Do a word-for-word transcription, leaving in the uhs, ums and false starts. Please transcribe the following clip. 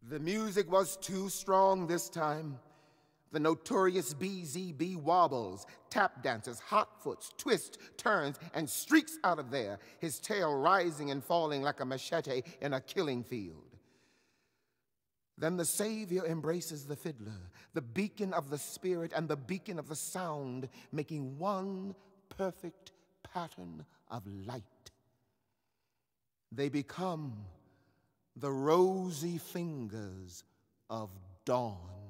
The music was too strong this time. The notorious B Z B wobbles, tap dances, hotfoots, twists, turns, and streaks out of there, his tail rising and falling like a machete in a killing field. Then the Savior embraces the fiddler, the beacon of the spirit and the beacon of the sound, making one perfect pattern of light. They become the rosy fingers of dawn.